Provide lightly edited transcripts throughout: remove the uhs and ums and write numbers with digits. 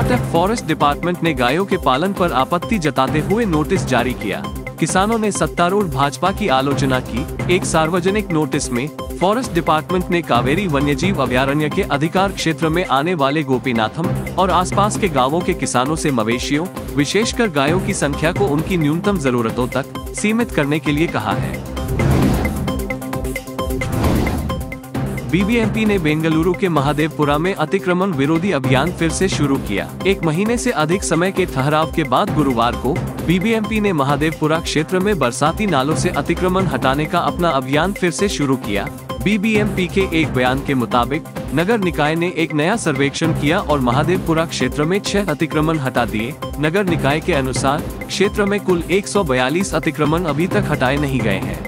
Karnataka forest department ने गायों के पालन पर आपत्ति जताते हुए नोटिस जारी किया। किसानों ने सत्तारूढ़ भाजपा की आलोचना की। एक सार्वजनिक नोटिस में फॉरेस्ट डिपार्टमेंट ने कावेरी वन्यजीव अभयारण्य के अधिकार क्षेत्र में आने वाले गोपीनाथम और आसपास के गांवों के किसानों से मवेशियों, विशेषकर गायों की संख्या को उनकी न्यूनतम जरूरतों तक सीमित करने के लिए कहा है। बीबीएमपी ने बेंगलुरु के महादेवपुरा में अतिक्रमण विरोधी अभियान फिर से शुरू किया। एक महीने से अधिक समय के ठहराव के बाद गुरुवार को बीबीएमपी ने महादेवपुरा क्षेत्र में बरसाती नालों से अतिक्रमण हटाने का अपना अभियान फिर से शुरू किया। बीबीएमपी के एक बयान के मुताबिक नगर निकाय ने एक नया सर्वेक्षण किया और महादेवपुरा क्षेत्र में 6 अतिक्रमण हटा दिए। नगर निकाय के अनुसार क्षेत्र में कुल 142 अतिक्रमण अभी तक हटाए नहीं गए हैं।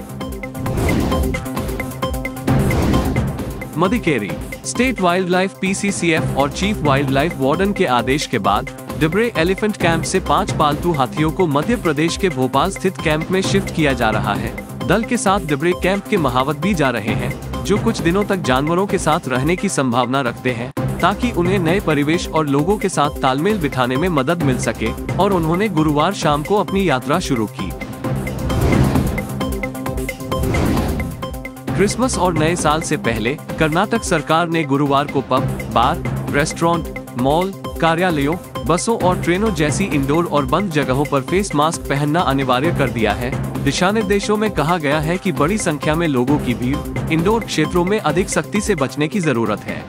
Madikeri state wildlife PCCF और चीफ वाइल्ड लाइफ वार्डन के आदेश के बाद डिब्रे एलिफेंट कैंप से 5 पालतू हाथियों को मध्य प्रदेश के भोपाल स्थित कैंप में शिफ्ट किया जा रहा है। दल के साथ डिब्रे कैंप के महावत भी जा रहे हैं, जो कुछ दिनों तक जानवरों के साथ रहने की संभावना रखते हैं, ताकि उन्हें नए परिवेश और लोगों के साथ तालमेल बिठाने में मदद मिल सके। और उन्होंने गुरुवार शाम को अपनी यात्रा शुरू की। क्रिसमस और नए साल से पहले कर्नाटक सरकार ने गुरुवार को पब, बार, रेस्टोरेंट, मॉल, कार्यालयों, बसों और ट्रेनों जैसी इंडोर और बंद जगहों पर फेस मास्क पहनना अनिवार्य कर दिया है। दिशा निर्देशों में कहा गया है कि बड़ी संख्या में लोगों की भीड़ इंडोर क्षेत्रों में अधिक सख्ती से बचने की जरूरत है।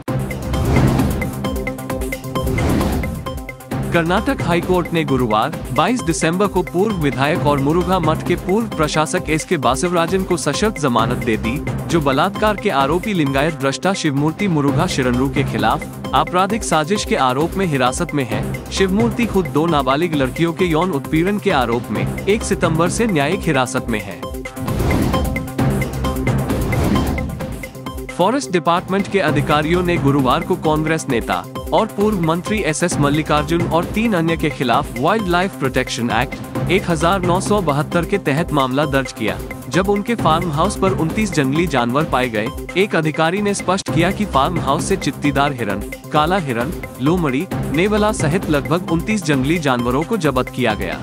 कर्नाटक हाईकोर्ट ने गुरुवार 22 दिसंबर को पूर्व विधायक और मुरुघा मठ के पूर्व प्रशासक SK बासवराजन को सशर्त जमानत दे दी, जो बलात्कार के आरोपी लिंगायत दृष्टा शिवमूर्ति मुरुघा शरणरू के खिलाफ आपराधिक साजिश के आरोप में हिरासत में है। शिवमूर्ति खुद 2 नाबालिग लड़कियों के यौन उत्पीड़न के आरोप में 1 सितंबर से न्यायिक हिरासत में है। फॉरेस्ट डिपार्टमेंट के अधिकारियों ने गुरुवार को कांग्रेस नेता और पूर्व मंत्री SS मल्लिकार्जुन और 3 अन्य के खिलाफ वाइल्ड लाइफ प्रोटेक्शन एक्ट 1972 के तहत मामला दर्ज किया, जब उनके फार्म हाउस पर 29 जंगली जानवर पाए गए। एक अधिकारी ने स्पष्ट किया कि फार्म हाउस से चित्तीदार हिरन, काला हिरन, लोमड़ी, नेवला सहित लगभग 29 जंगली जानवरों को जब्त किया गया।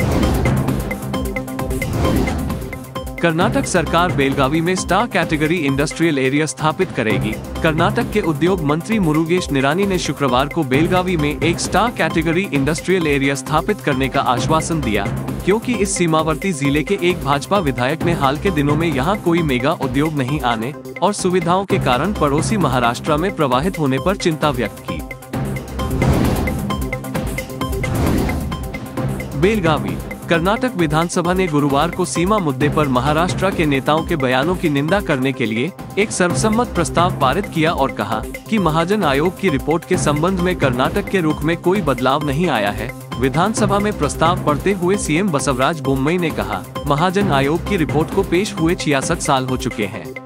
कर्नाटक सरकार बेलगावी में स्टार कैटेगरी इंडस्ट्रियल एरिया स्थापित करेगी। कर्नाटक के उद्योग मंत्री मुरुगेश निरानी ने शुक्रवार को बेलगावी में एक स्टार कैटेगरी इंडस्ट्रियल एरिया स्थापित करने का आश्वासन दिया, क्योंकि इस सीमावर्ती जिले के एक भाजपा विधायक ने हाल के दिनों में यहां कोई मेगा उद्योग नहीं आने और सुविधाओं के कारण पड़ोसी महाराष्ट्र में प्रवाहित होने पर चिंता व्यक्त की। बेलगावी कर्नाटक विधानसभा ने गुरुवार को सीमा मुद्दे पर महाराष्ट्र के नेताओं के बयानों की निंदा करने के लिए एक सर्वसम्मत प्रस्ताव पारित किया और कहा कि महाजन आयोग की रिपोर्ट के संबंध में कर्नाटक के रुख में कोई बदलाव नहीं आया है। विधानसभा में प्रस्ताव पढ़ते हुए CM बसवराज बोम्मई ने कहा, महाजन आयोग की रिपोर्ट को पेश हुए 66 साल हो चुके हैं।